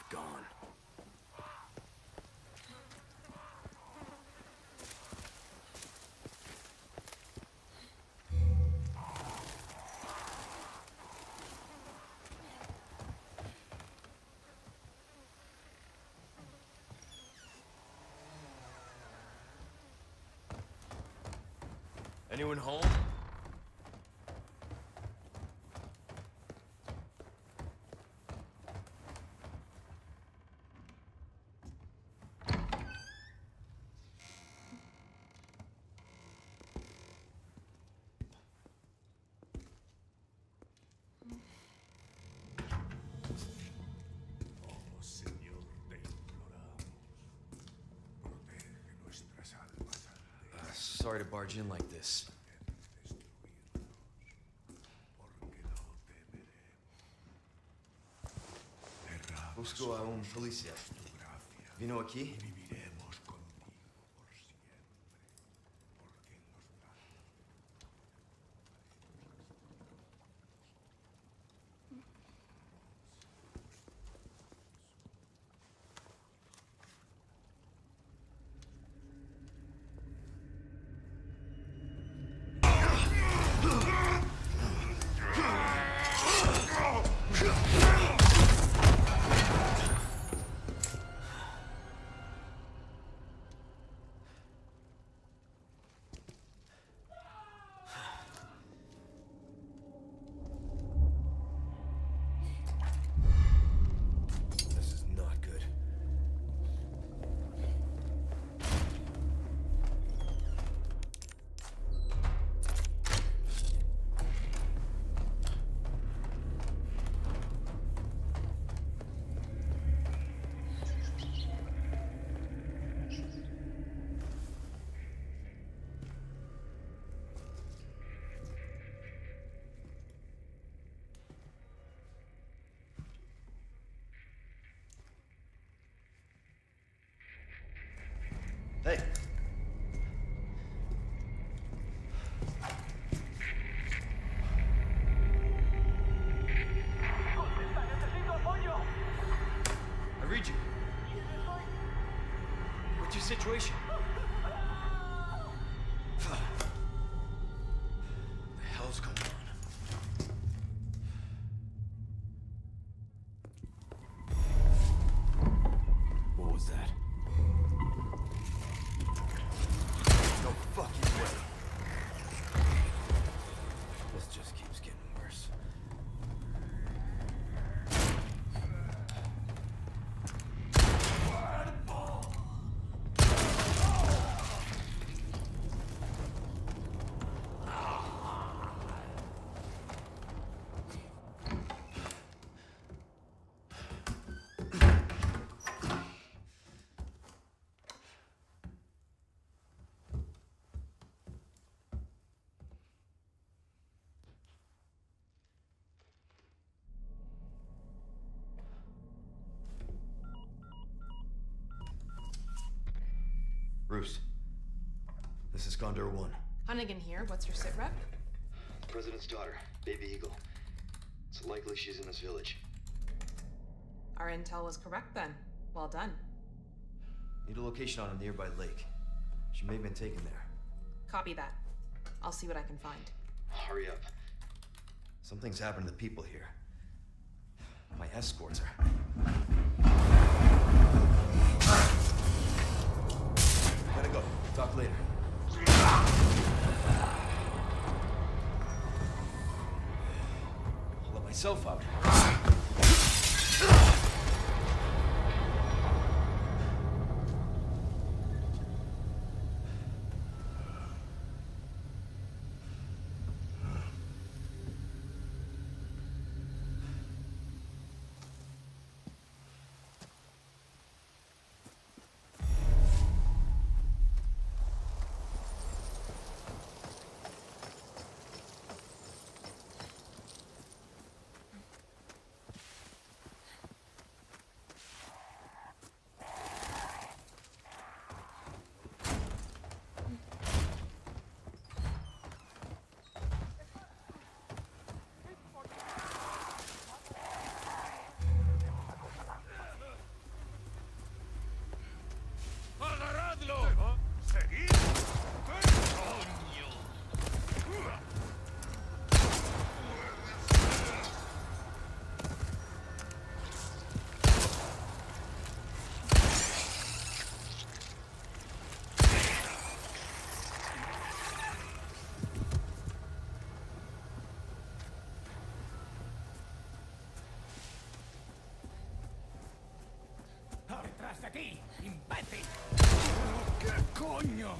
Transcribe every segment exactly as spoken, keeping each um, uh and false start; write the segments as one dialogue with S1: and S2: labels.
S1: gone. Anyone home?
S2: Oh, Señor, te imploramos. Protege nuestras almas al
S1: Uh, sorry to barge in like this.
S2: destruirnos, porque no temeremos. Derrama
S1: Busco a un policía.
S2: tu gracia
S1: Vino aquí?
S2: y viviremos contigo por siempre, porque en los brazos
S1: This is not good. Hey! I read you. What's your situation? What the hell's going on? What was that? No fucking way. This just keeps getting worse. Bruce, this is Condor One.
S3: Hunnigan here. What's your sit rep?
S4: President's daughter, Baby Eagle. It's likely she's in this village.
S3: Our intel was correct then. Well done.
S1: Need a location on a nearby lake. She may have been taken there.
S3: Copy that. I'll see what I can find.
S4: Hurry up.
S1: Something's happened to the people here. My escorts are... Gotta go. Talk later. I'll let myself out.
S2: ¿Qué coño?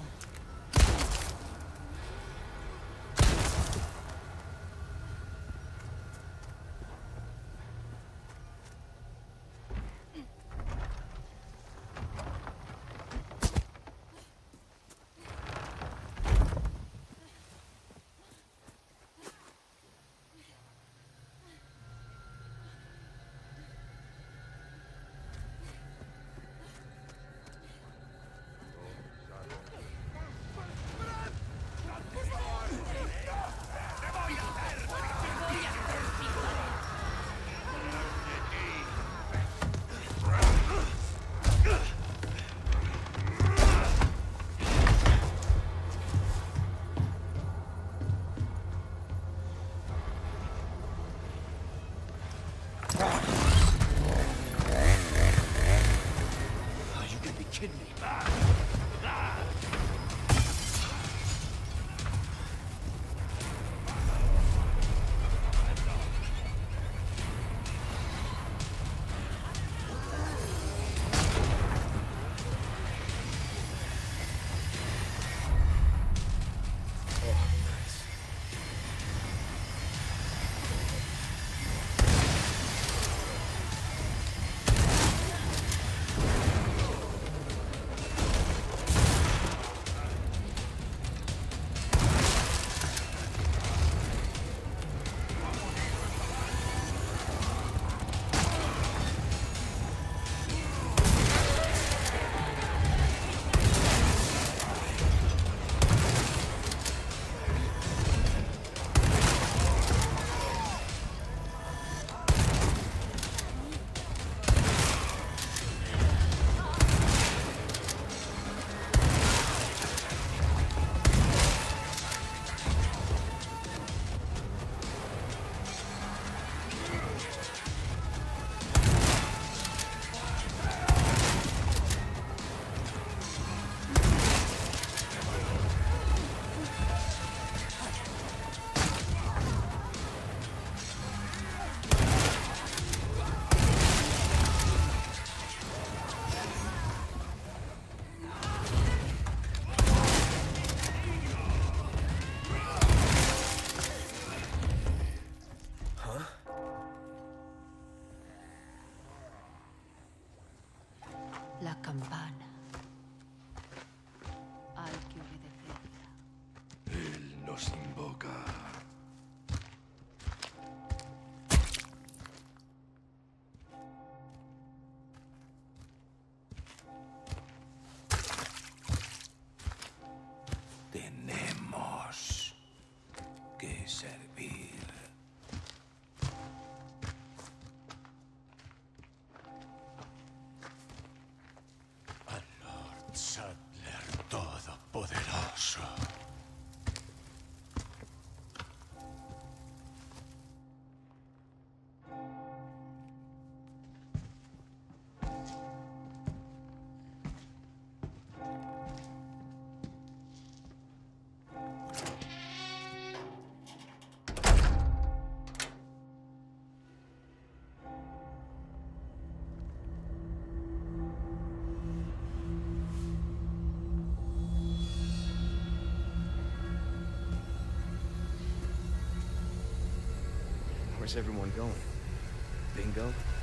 S5: La campana. Hay que obedecerla.
S2: Él nos invoca. Tenemos que servir. Al Lord Sadler Todopoderoso.
S1: Where's everyone going? Bingo?